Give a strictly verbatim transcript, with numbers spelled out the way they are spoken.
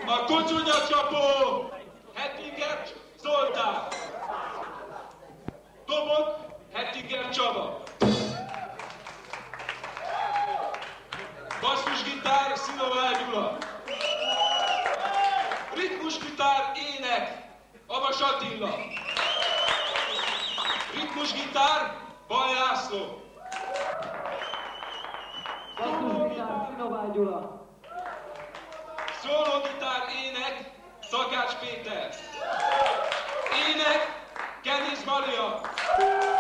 A kocsonya-csapó Hettinger Zoltán. Dobok Hettinger Csaba. Basszusgitár Szilová Gyula. Ritmusgitár ének Avas Attila. Ritmusgitár Bal László. Basszusgitár Szilová Gyula. Szólógitár ének Szakács Péter. Ének Kenész Maria.